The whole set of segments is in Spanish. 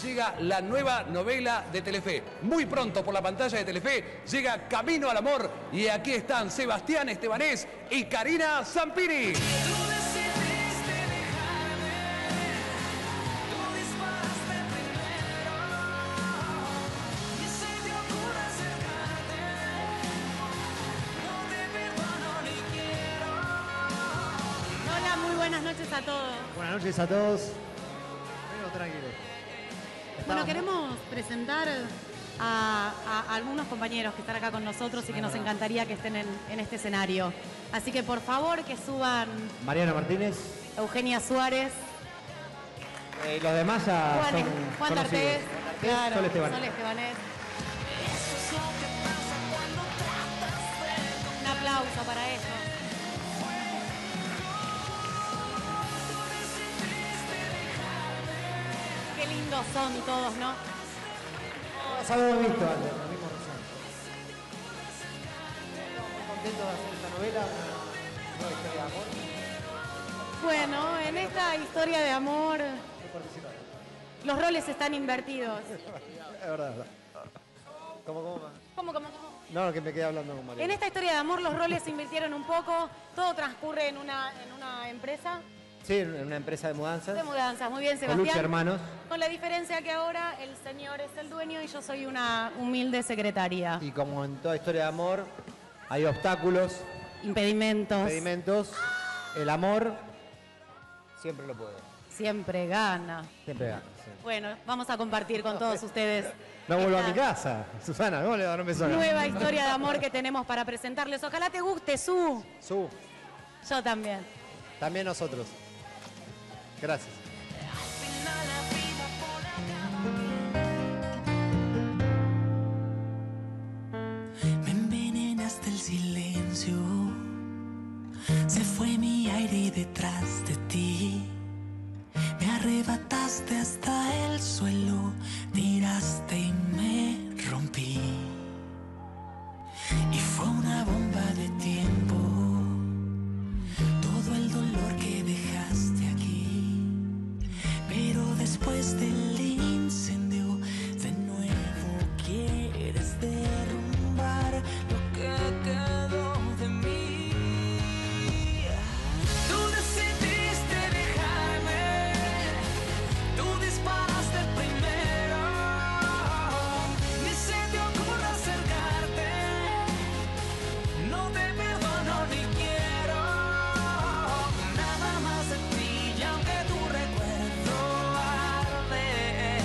llega la nueva novela de Telefe. Muy pronto por la pantalla de Telefe llega Camino al Amor y aquí están Sebastián Estebanés y Karina Zampini. Buenas noches a todos. Buenas noches a todos. Vengo tranquilo. Bueno, queremos presentar a algunos compañeros que están acá con nosotros y que nos encantaría que estén en este escenario. Así que por favor que suban Mariana Martínez. Eugenia Suárez. Los demás ya Juan, son Juan D'Artés. Claro, Sol Estebanés. Sol Estebanés. Un aplauso para ellos. Qué lindos son todos, ¿no? Los habíamos visto antes, los mismos recién. Estamos muy contentos de hacer esta novela, una nueva historia de amor. Bueno, en esta historia de amor, los roles están invertidos. Es verdad, es verdad. ¿Cómo? ¿Cómo? No, que me quedé hablando con Mariana. En esta historia de amor los roles se invirtieron un poco, todo transcurre en una empresa. Sí, en una empresa de mudanzas. De mudanzas, muy bien, Con Sebastián. Lucha Hermanos. Con la diferencia que ahora el señor es el dueño y yo soy una humilde secretaria. Y como en toda historia de amor, hay obstáculos, Impedimentos. El amor siempre lo puede. Siempre gana. Siempre gana. Sí. Bueno, vamos a compartir con todos ustedes. No vuelvo a esta mi casa. Susana, ¿cómo le va? No me suena. Nueva historia de amor que tenemos para presentarles. Ojalá te guste, Su. Yo también. También nosotros. Gracias. Me envenenaste el silencio, se fue mi aire detrás de ti, me arrebataste hasta el suelo, tiraste y me rompí, y fue una bomba de tiempo, todo el dolor que dejaste aquí, pero después del incendio de nuevo quieres derrumbar lo que quedó de mí. Tú decidiste dejarme, tú disparaste primero, ni se te ocurre acercarte, no te perdono ni quiero nada más de ti, y aunque tu recuerdo arde,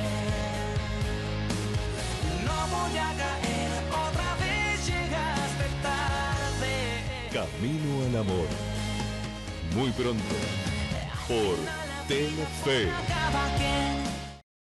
no voy a caer otra vez, llegaste tarde. Camino al Amor. Muy pronto por Telefe. Acaba que